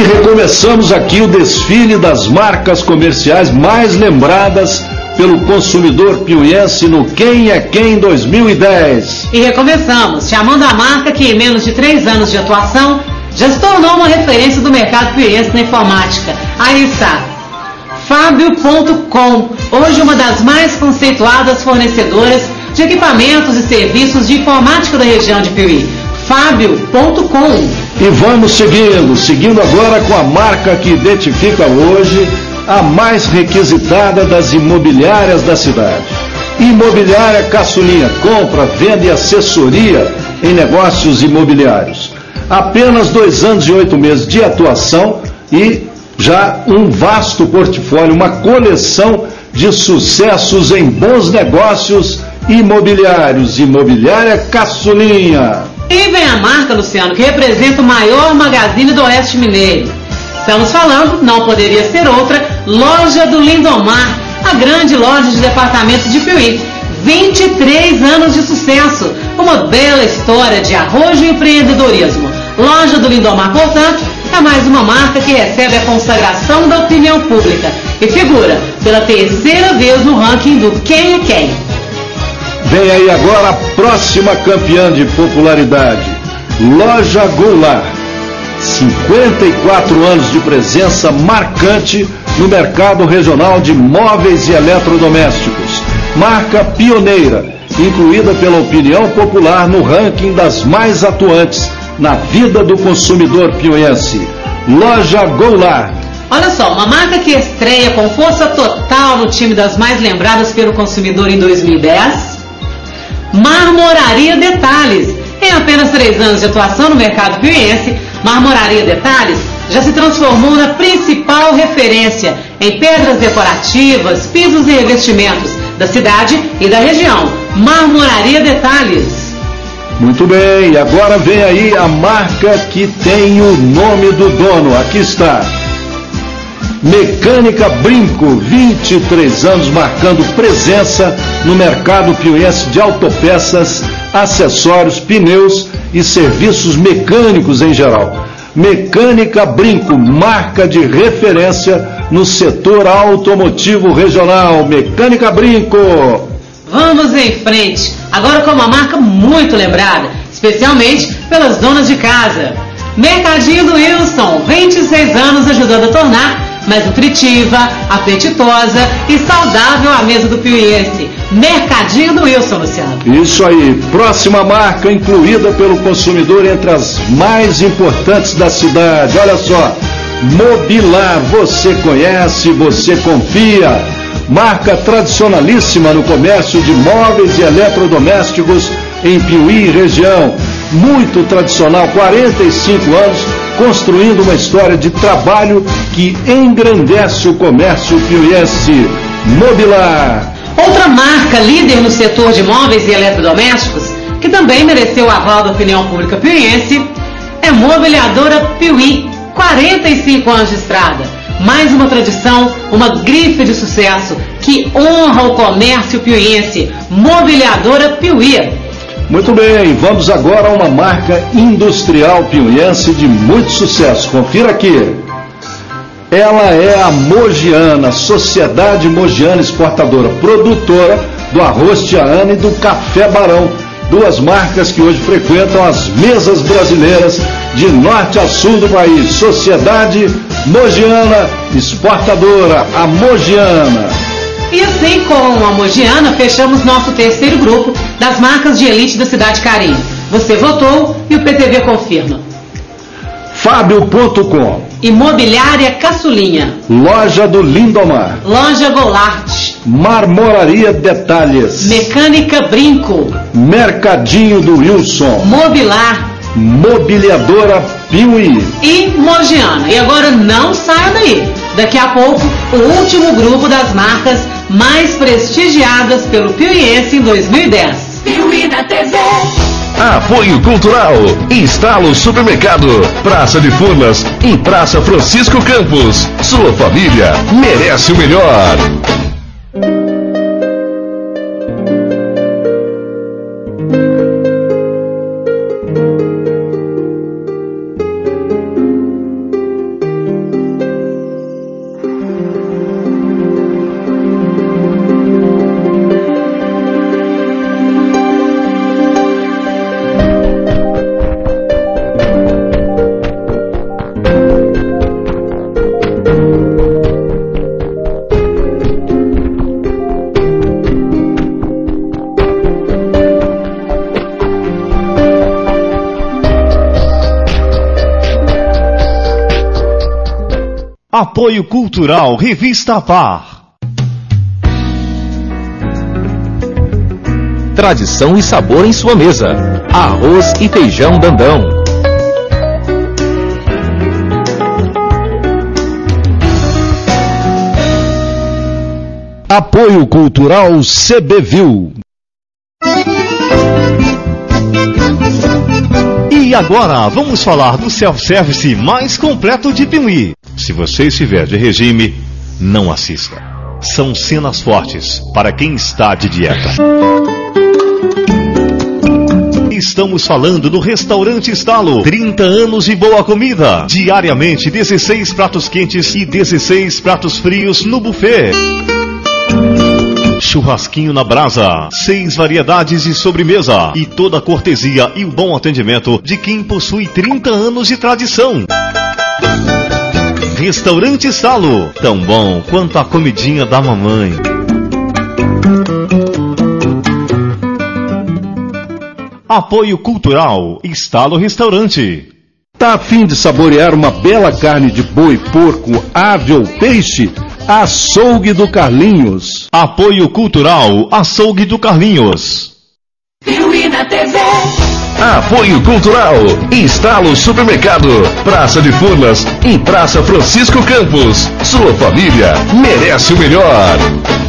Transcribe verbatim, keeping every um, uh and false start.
recomeçamos aqui o desfile das marcas comerciais mais lembradas pelo consumidor piuiense no Quem é Quem dois mil e dez. E recomeçamos chamando a marca que em menos de três anos de atuação já se tornou uma referência do mercado piuiense na informática. Aí está, Fábio ponto com, hoje uma das mais conceituadas fornecedoras de equipamentos e serviços de informática da região de Piuí. Fábio ponto com. E vamos seguindo, seguindo agora com a marca que identifica hoje a mais requisitada das imobiliárias da cidade. Imobiliária Caçulinha, compra, venda e assessoria em negócios imobiliários. Apenas dois anos e oito meses de atuação e já um vasto portfólio, uma coleção de sucessos em bons negócios imobiliários. Imobiliária Caçulinha. E vem a marca, Luciano, que representa o maior magazine do Oeste Mineiro. Estamos falando, não poderia ser outra, Loja do Lindomar, a grande loja de departamentos de Piuí. vinte e três anos de sucesso, uma bela história de arrojo e empreendedorismo. Loja do Lindomar, portanto, é mais uma marca que recebe a consagração da opinião pública e figura pela terceira vez no ranking do Quem é Quem. Vem aí agora a próxima campeã de popularidade, Loja Goulart. cinquenta e quatro anos de presença marcante no mercado regional de móveis e eletrodomésticos. Marca pioneira, incluída pela opinião popular no ranking das mais atuantes na vida do consumidor piuiense. Loja Goulart. Olha só, uma marca que estreia com força total no time das mais lembradas pelo consumidor em dois mil e dez. Marmoraria Detalhes. Em apenas três anos de atuação no mercado piuiense, Marmoraria Detalhes já se transformou na principal referência em pedras decorativas, pisos e revestimentos da cidade e da região. Marmoraria Detalhes. Muito bem, agora vem aí a marca que tem o nome do dono. Aqui está. Mecânica Brinco, vinte e três anos marcando presença no mercado piuiense de autopeças, acessórios, pneus e serviços mecânicos em geral. Mecânica Brinco, marca de referência no setor automotivo regional. Mecânica Brinco. Vamos em frente, agora com uma marca muito lembrada, especialmente pelas donas de casa. Mercadinho do Wilson, vinte e seis anos ajudando a tornar mais nutritiva, apetitosa e saudável a mesa do piuiense. Mercadinho do Wilson, Luciano. Isso aí, próxima marca incluída pelo consumidor entre as mais importantes da cidade. Olha só, Mobilar, você conhece, você confia. Marca tradicionalíssima no comércio de móveis e eletrodomésticos em Piuí e região. Muito tradicional, quarenta e cinco anos, construindo uma história de trabalho que engrandece o comércio piuiense. Mobilar. Outra marca líder no setor de móveis e eletrodomésticos, que também mereceu o aval da opinião pública piuiense, é Mobiliadora Piuí, quarenta e cinco anos de estrada. Mais uma tradição, uma grife de sucesso que honra o comércio piuiense. Mobiliadora Piuí. Muito bem, vamos agora a uma marca industrial piuiense de muito sucesso. Confira aqui. Ela é a Mogiana, Sociedade Mogiana Exportadora, produtora do arroz Tiana e do café Barão. Duas marcas que hoje frequentam as mesas brasileiras de norte a sul do país. Sociedade Mogiana Exportadora, a Mogiana. E assim, com a Mogiana, fechamos nosso terceiro grupo das marcas de elite da cidade Carim. Você votou e o P T V confirma. Fábio ponto com. Imobiliária Caçulinha. Loja do Lindomar. Loja Goulart. Marmoraria Detalhes. Mecânica Brinco. Mercadinho do Wilson. Mobilar. Mobiliadora Piuí. E Mogiana. E agora não saia daí. Daqui a pouco, o último grupo das marcas mais prestigiadas pelo piuiense em dois mil e dez. Piuí na T V. Apoio Cultural. Instala Supermercado, Praça de Furnas e Praça Francisco Campos. Sua família merece o melhor. Apoio Cultural Revista Par. Tradição e sabor em sua mesa. Arroz e feijão Dandão. Apoio Cultural CBVil. E agora vamos falar do self-service mais completo de Piumhi. Se você estiver de regime, não assista. São cenas fortes para quem está de dieta. Estamos falando do Restaurante Estalo. trinta anos de boa comida. Diariamente dezesseis pratos quentes e dezesseis pratos frios no buffet. Churrasquinho na brasa, seis variedades de sobremesa e toda a cortesia e o bom atendimento de quem possui trinta anos de tradição. Restaurante Estalo, tão bom quanto a comidinha da mamãe. Apoio Cultural Estalo Restaurante. Tá a fim de saborear uma bela carne de boi, porco, ave ou peixe? Açougue do Carlinhos. Apoio Cultural Açougue do Carlinhos. Piumhi na T V. Apoio Cultural Estalo Supermercado, Praça de Furnas e Praça Francisco Campos. Sua família merece o melhor.